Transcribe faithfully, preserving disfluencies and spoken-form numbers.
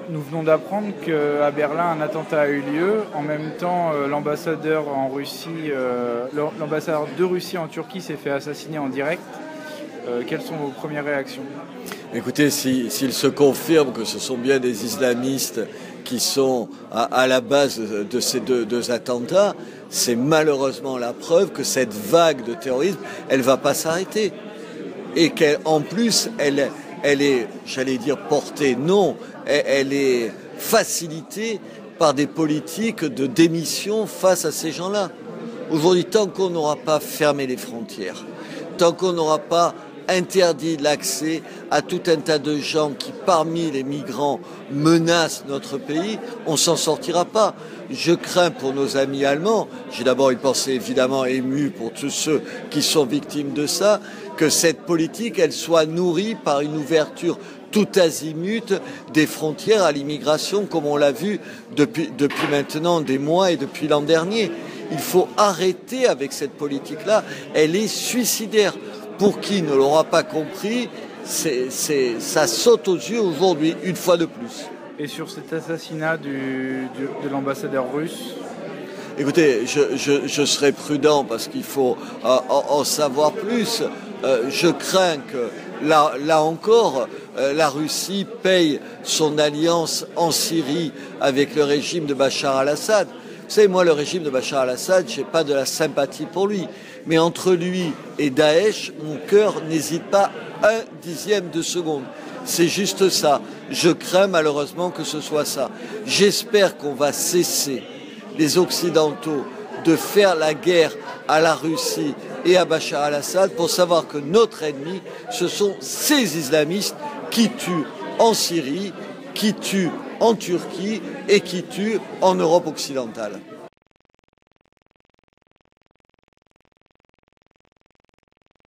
Nous venons d'apprendre qu'à Berlin, un attentat a eu lieu. En même temps, euh, l'ambassadeur en Russie, euh, l'ambassadeur de Russie en Turquie s'est fait assassiner en direct. Euh, quelles sont vos premières réactions? Écoutez, s'il si, se confirme que ce sont bien des islamistes qui sont à, à la base de ces deux, deux attentats, c'est malheureusement la preuve que cette vague de terrorisme, elle ne va pas s'arrêter. Et qu'en plus, elle, elle est, j'allais dire, portée, non, elle, elle est facilitée par des politiques de démission face à ces gens-là. Aujourd'hui, tant qu'on n'aura pas fermé les frontières, tant qu'on n'aura pas interdit l'accès à tout un tas de gens qui, parmi les migrants, menacent notre pays, on s'en sortira pas. Je crains pour nos amis allemands, j'ai d'abord une pensée évidemment émue pour tous ceux qui sont victimes de ça, que cette politique, elle soit nourrie par une ouverture tout azimut des frontières à l'immigration, comme on l'a vu depuis, depuis maintenant des mois et depuis l'an dernier. Il faut arrêter avec cette politique-là, elle est suicidaire. Pour qui ne l'aura pas compris, c'est, c'est, ça saute aux yeux aujourd'hui, une fois de plus. Et sur cet assassinat du, du, de l'ambassadeur russe? Écoutez, je, je, je serai prudent parce qu'il faut euh, en, en savoir plus. Euh, je crains que, là, là encore, euh, la Russie paye son alliance en Syrie avec le régime de Bachar al-Assad. Vous savez, moi, le régime de Bachar al-Assad, je n'ai pas de la sympathie pour lui. Mais entre lui et Daesh, mon cœur n'hésite pas un dixième de seconde. C'est juste ça. Je crains malheureusement que ce soit ça. J'espère qu'on va cesser, les Occidentaux, de faire la guerre à la Russie et à Bachar al-Assad pour savoir que notre ennemi, ce sont ces islamistes qui tuent en Syrie, qui tuent en Turquie et qui tuent en Europe occidentale.